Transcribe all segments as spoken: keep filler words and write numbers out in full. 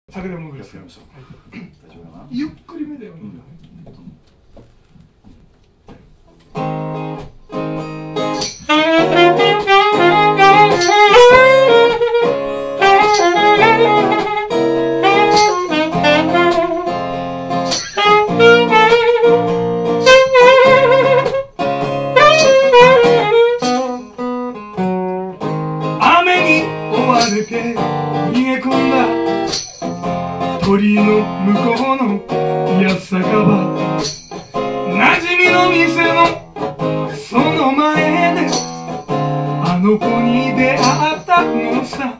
酒でもぐらいですよ。ゆっくりめだよね。雨に追われて逃げ込んだ鳥居の向こうの安酒場、馴染みの店のその前であの子に出会ったのさ。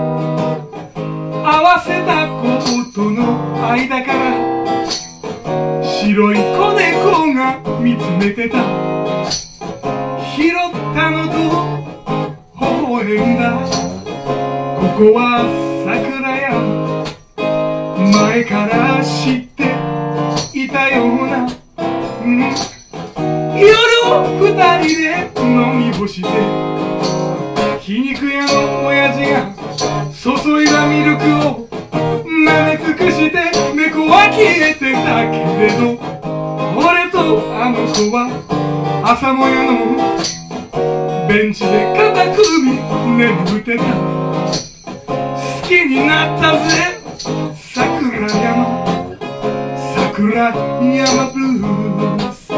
合わせた子との間から白い子猫が見つめてた。拾ったのと微笑んだ。ここは桜屋、前から知っていたような、うん、夜を二人で飲み干して、皮肉屋の親父が注いだミルクを舐め尽くして、猫は消えてたけれど、俺とあの子は朝もやのベンチで肩組み眠ってた。好きになったぜ桜山、桜山ブルース。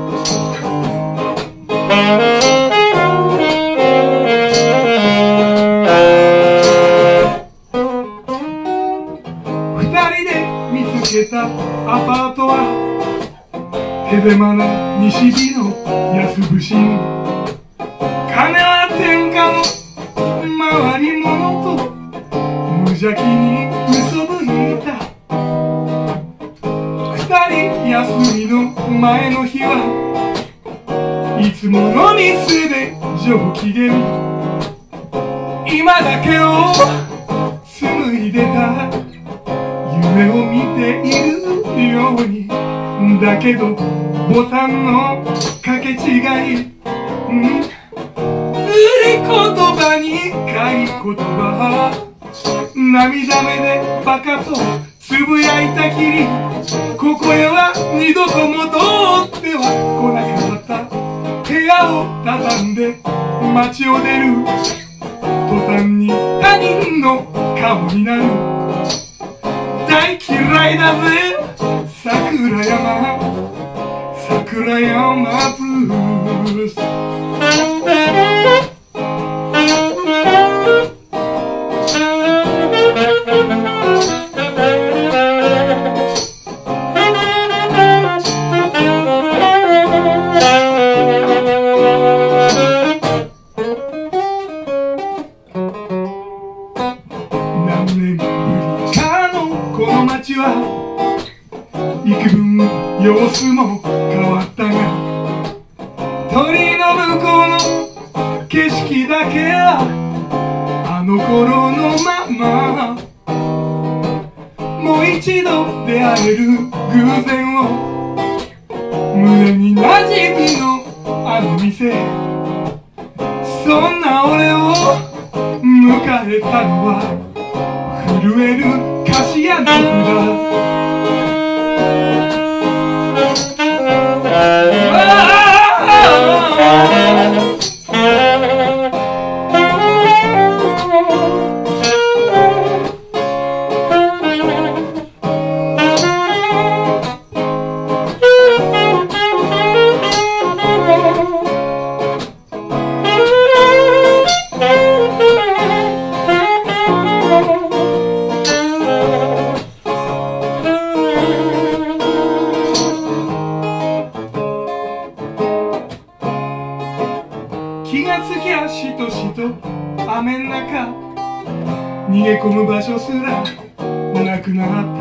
二人で見つけたアパートは手狭な西日の安伏し、金は天下の回り物と無邪気に嘘吹いた。二人休みの前の日はいつもの店で上機嫌、今だけを紡いでた夢を見ているように。だけどボタンの掛け違い、うん、売り言葉に買い言葉、涙目でバカとつぶやいたきり、ここへは二度と戻っては来なかった。部屋を畳んで街を出る途端に他人の顔になる。大嫌いだぜ桜山、桜山ブルース。何年ぶりかのこの街は幾分様子も変わったが、鳥居の向こうの景色だけはあの頃のまま。もう一度出会える偶然を胸に馴染みのあの店、そんな俺を迎えたのは震える菓子屋なんだ。気がつきゃしとしと雨ん中、逃げ込む場所すらなくなった。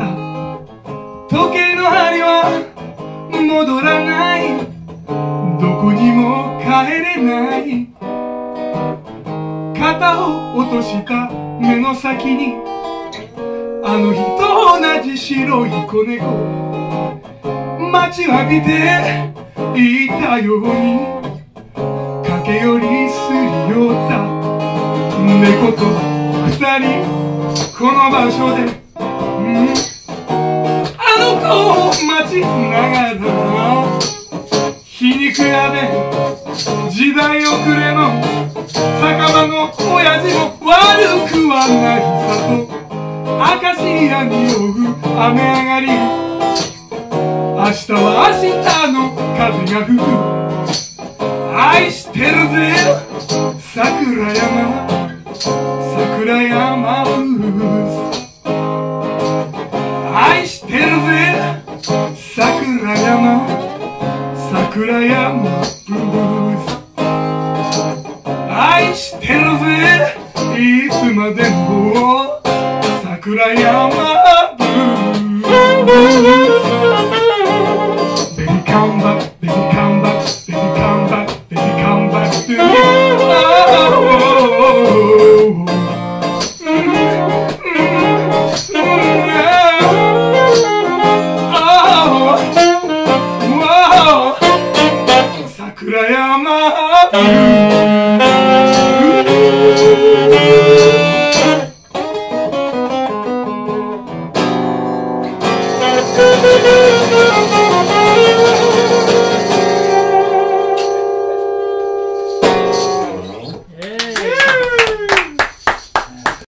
時計の針は戻らない、どこにも帰れない。肩を落とした目の先にあの日と同じ白い子猫、待ちわびていたように駆け寄りすり寄った猫と二人この場所でかしやに酔う雨上がり、明日は明日の風が吹く。愛してるぜ桜山、桜山ブース。愛してるぜ桜山、桜山ブース。愛してるぜいつまでも桜山ブース。ベビーカムバック、ベビーカムバック、ベビーカムバック、ベビーカムバック、ベビーカムバック。桜山ブース。